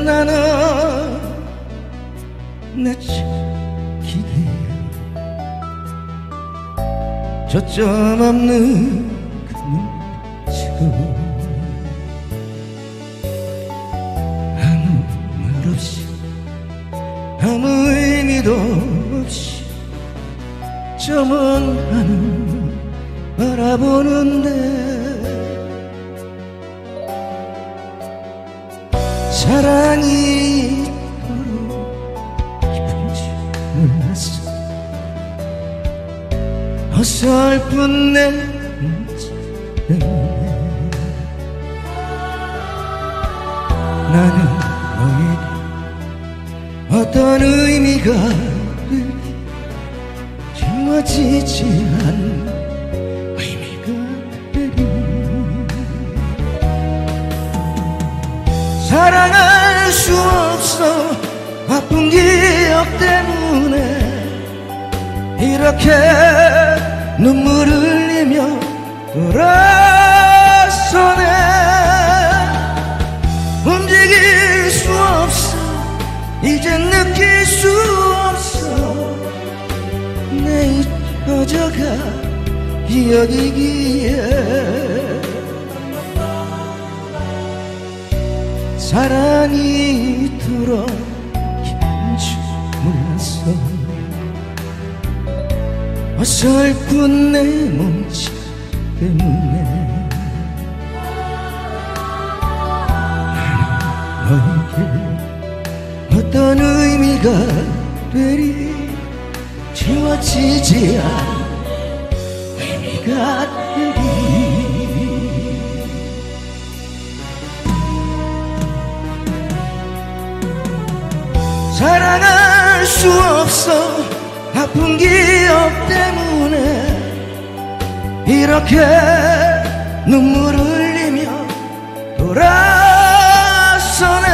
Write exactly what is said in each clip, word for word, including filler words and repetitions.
나는 내 기대에 저점 없는 그 눈빛으로 아무 말 없이 아무 의미도 없이 저먼 하늘 바라보는데 사랑이 이토록 깊은 줄 몰랐어. 어설픈 내 눈치 때문에 나는 너에게 어떤 의미가 되기 지워지지 않는 의미가 되리. 사랑할 수 없어 아픈 기억 때문에 이렇게 눈물을 흘리며 돌아서네. 움직일 수 없어 이젠 느낄 수 없어 내 잊혀져가 기억이기에 사랑이 이토록 깊은 줄 몰랐어. 어설픈 내 몸짓 때문에 나는 너에게 어떤 의미가 되리 지워지지 않은 의미가 되리. 사랑할 수 없어 아픈 기억 때문에 이렇게 눈물을 흘리며 돌아서네.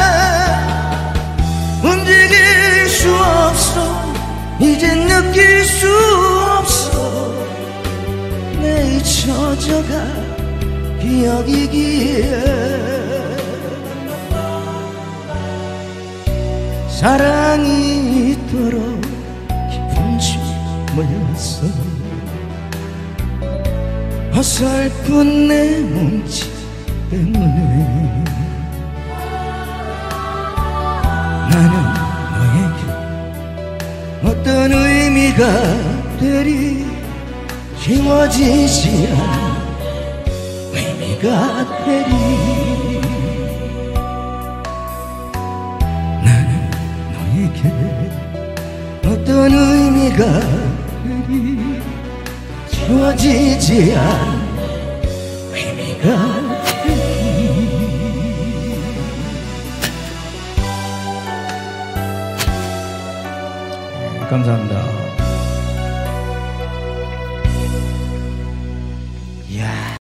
움직일 수 없어 이젠 느낄 수 없어 내 잊혀져가 기억이기에 사랑이 이토록 깊은 줄 몰랐어. 어설픈 내 몸짓 때문에 나는 너에게 어떤 의미가 되리 지워지지 않은 의미가 되리. 어떤 의미가 되리 지워지지 않은 의미가 되리. 감사합니다.